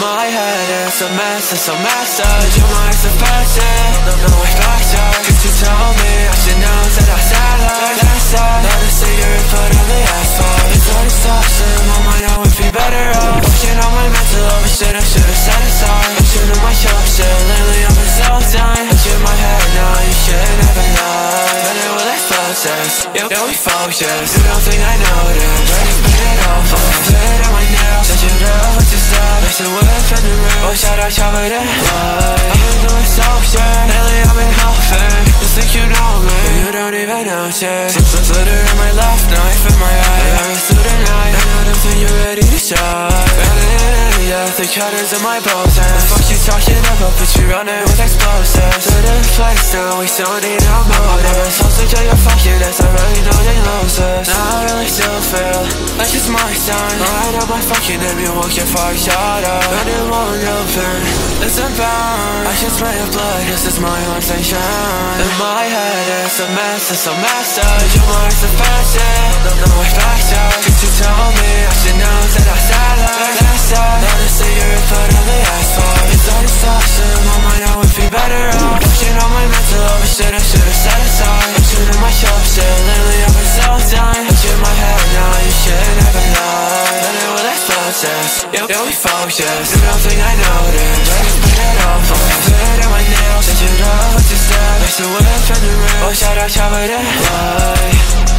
my head, it's a mess, it's a message. Your mind's a passion, no reflection. Could you tell me I should know that I said like that's it. Not a cigarette put on the asphalt. It's all distortion, my mind I would be better off. Working on my mental over shit I should've set aside. I'm shooting my shot shit, lately I've been so done. It's in my head now, you should never lie. But it will explode this, you'll be focused. You don't think I noticed, ready to spin it off. Fit on my nails, set it up with your style. Mixing with and the real, oh shout out, shout it in. I've been doing so shit, lately I've been helping. Just think you know me, but you don't even know shit. Some glitter in my left, knife in my eye. I'm through the night, and I don't think you're ready to shine. Yeah, the cutters in my bows and the fuck you talking about, but you running with explosives. To the place now, we still need no more. I'm never supposed to kill your fucking ass, I really know they lose us. Now I really still feel like it's my sign. Right up my fucking name, you won't get far shot up. Running won't open, listen bound. I should spray your blood, this is my own sunshine. In my head, it's a mess, it's a message. Your mind's a passion, no reflection. Could you tell me I should know that I said like that's it. Not a cigarette put on the asphalt. It's all distortion, my mind I would be better off. Working on my mental over shit I should've set aside. I'm shooting my shot shit, lately I've been so done. It's in my head now, you should never lie. But it will explode this, you'll be focused. You don't think I noticed, ready to spin it off. Fit on my nails, set it up with your style. Mixing with and the real, oh shout out, shout it in.